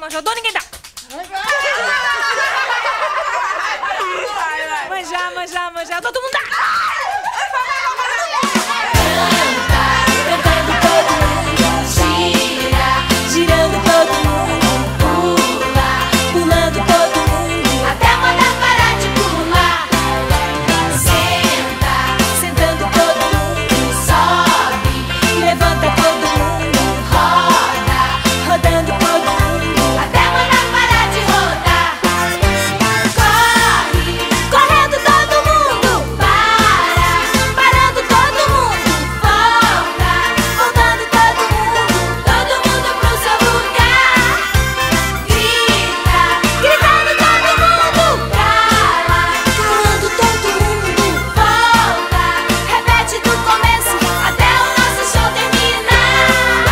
manja, dou, ninguém dá. Manjar, todo mundo dá. Cantando todo mundo gira, girando todo mundo pula, pulando todo mundo até mandar parar de pular. Senta, sentando todo mundo sobe, levanta todo mundo roda, rodando todo mundo até mandar parar de rodar. Corre, correndo todo mundo para, parando todo mundo volta, voltando todo mundo pro seu lugar. Grita, gritando todo mundo cala, calando todo mundo volta, repete do começo até o nosso show terminar.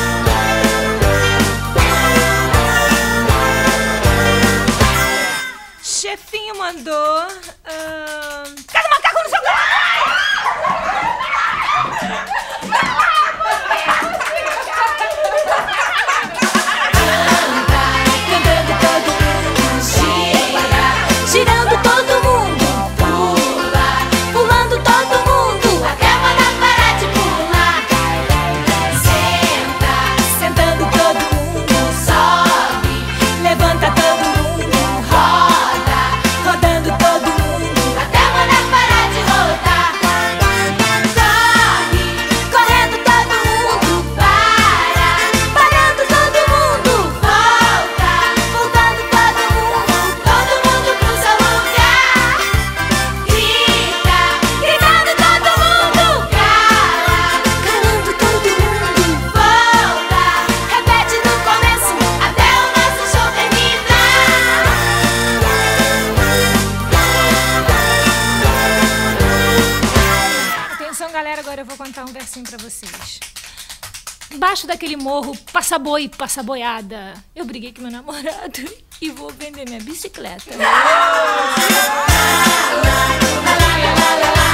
Chefinho mandou. Cada macaco no seu cantando todo mundo gira, girando todo mundo pula, pulando todo mundo até mandar parar de pular. Senta, sentando todo mundo sobe, levanta todo mundo roda, rodando todo mundo até mandar parar de rodar. Corre, correndo todo mundo para, parando todo mundo volta, voltando todo mundo pro seu lugar. Grita, gritando todo mundo cala, calando todo mundo volta, repete do começo até o nosso show terminar. Atenção, galera, agora eu vou contar um versinho pra vocês. Embaixo daquele morro, passa boi, passa boiada. Eu briguei com meu namorado e vou vender minha bicicleta.